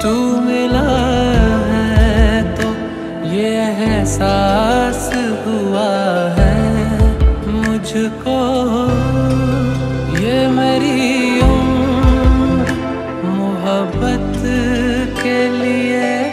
तू मिला है तो ये एहसास हुआ है मुझको, ये मेरी उम्र मोहब्बत के लिए